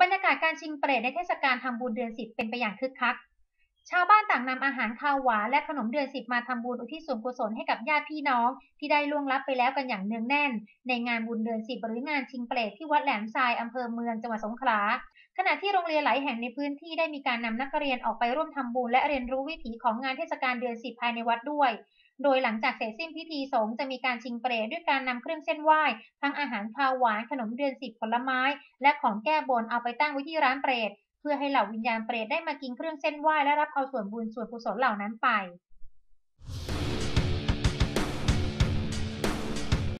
บรรยากาศการชิงเปรตในเทศกาลทำบุญเดือน10เป็นไปอย่างคึกคักชาวบ้านต่างนำอาหารคาวหวานและขนมเดือน10มาทำบุญอุทิศส่วนกุศลให้กับญาติพี่น้องที่ได้ล่วงลับไปแล้วกันอย่างเนืองแน่นในงานบุญเดือน10หรืองานชิงเปรตที่วัดแหลมทรายอำเภอเมืองจังหวัดสงขลาขณะที่โรงเรียนหลายแห่งในพื้นที่ได้มีการนำนักเรียนออกไปร่วมทำบุญและเรียนรู้วิถีของงานเทศกาลเดือน10ภายในวัดด้วยโดยหลังจากเสร็จสิ้นพิธีสงฆ์จะมีการชิงเปรตด้วยการนำเครื่องเส้นไหว้ทั้งอาหารคาวหวานขนมเดือน10ผลไม้และของแก้บนเอาไปตั้งไว้ที่ร้านเปรตเพื่อให้เหล่าวิญญาณเปรตได้มากินเครื่องเส้นไหว้และรับเอาส่วนบุญส่วนกุศลเหล่านั้นไป